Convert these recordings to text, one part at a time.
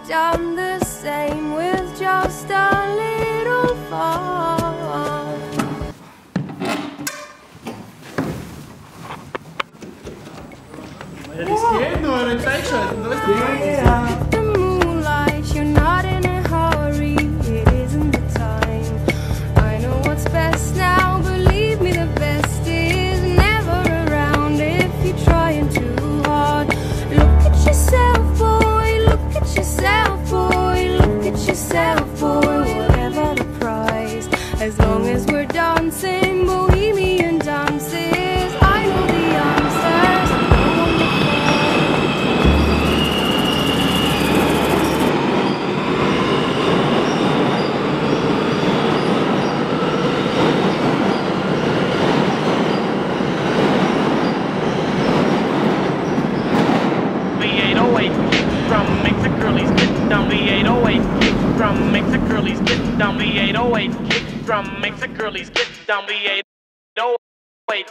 done the same with just a little fun. Non stai scendendo, dove stai? The moonlight, you're not in a hurry, it isn't the time. I know what's best now, believe me, the best is never around if you're trying too hard. Look at yourself, boy, look at yourself, boy, look at yourself, boy, whatever the price. As long as we're dancing bohemian dances, I know the answers, I know what to Drum makes the girlies get down. V808 kick drum makes the girlies get down. V808 kick drum makes the girlies get down. V808.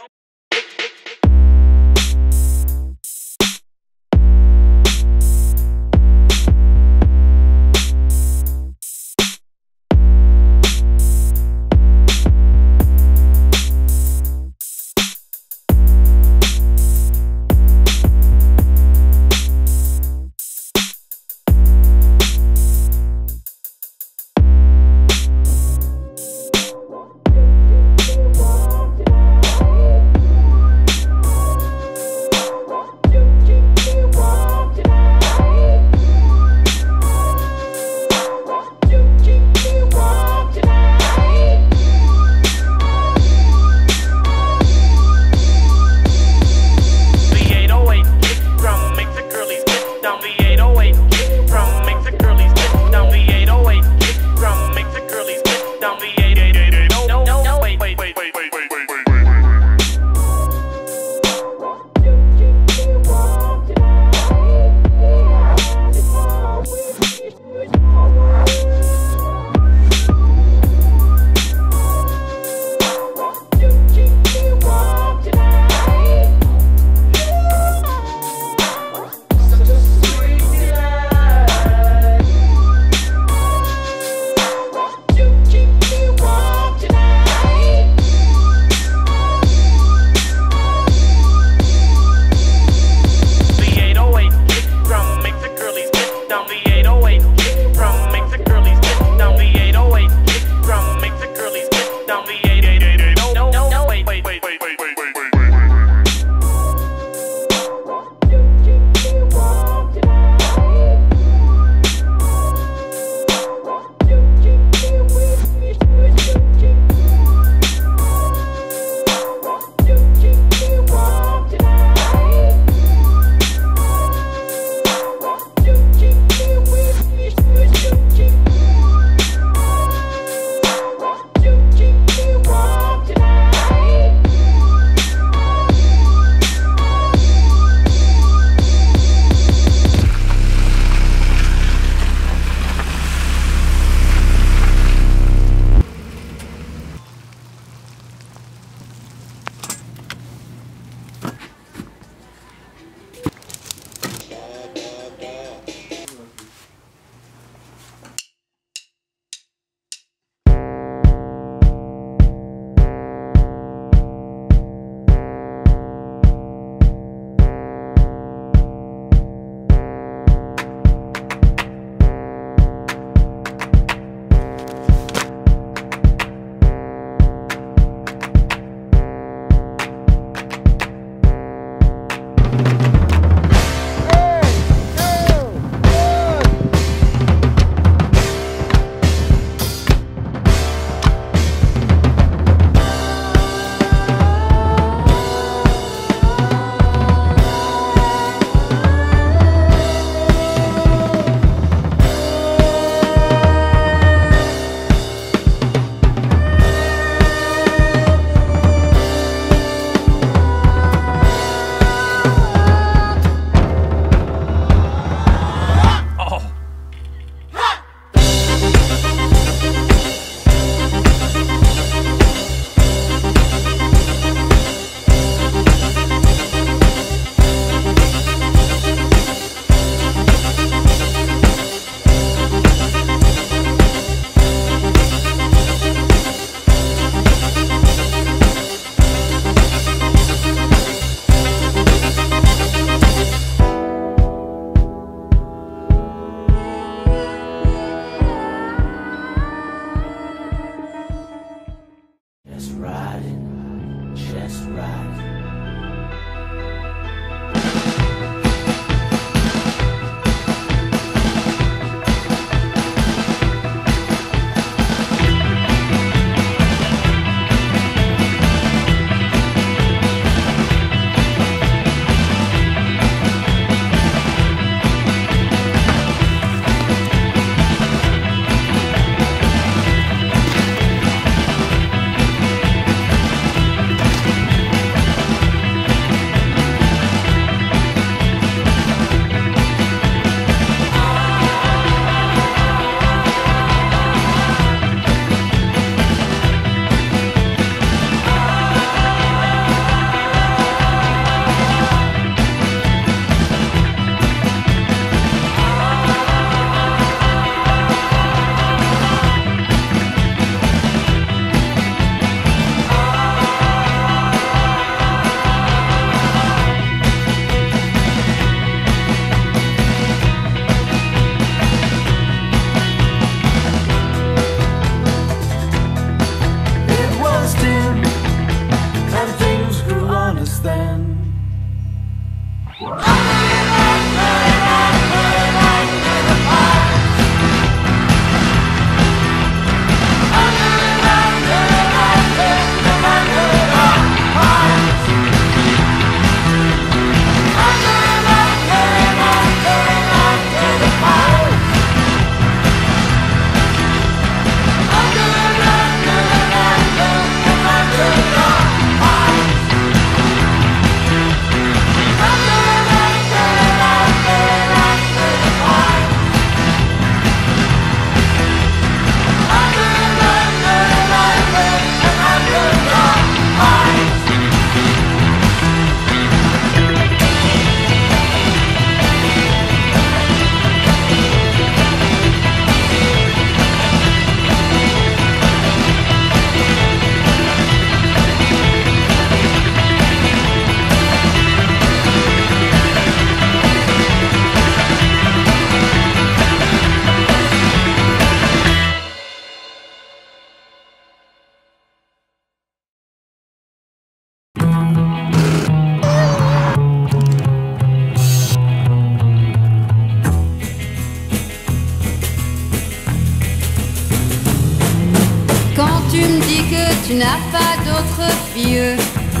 tu n'as pas d'autre fille.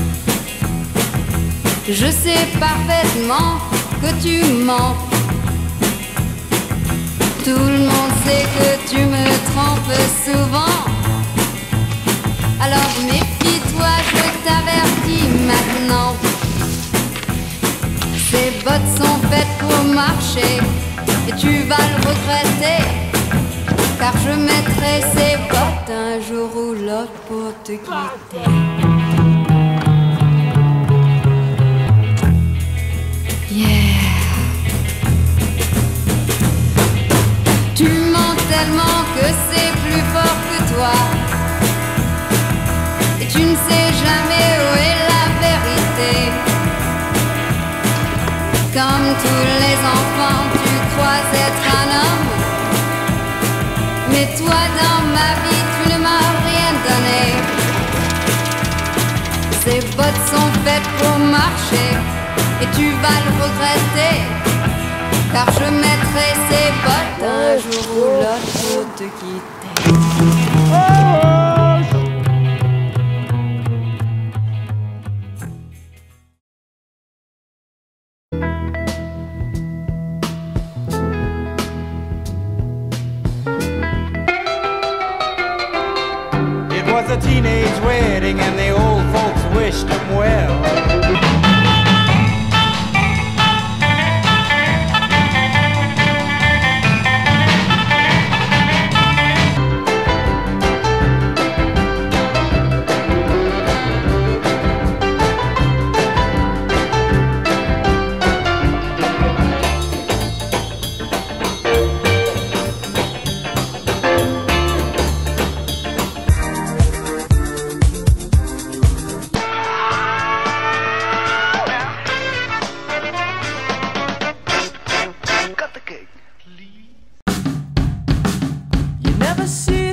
Je sais parfaitement que tu mens. Tout le monde sait que tu me trompes souvent. Alors méfie-toi, je t'avertis maintenant. Ces bottes sont faites pour marcher et tu vas le regretter. Car je mettrai ces bottes un jour ou l'autre pour te quitter. Yeah. Tu mens tellement que c'est plus fort que toi. Et tu ne sais jamais où est la vérité. Comme tous les enfants, tu crois être un homme. Mais toi dans ma vie, tu ne m'as rien donné. Ces bottes sont faites pour marcher et tu vas le regretter. Car je mettrai ces bottes un jour ou l'autre pour te quitter. It was a teenage wedding and the old folks wished him well. You never see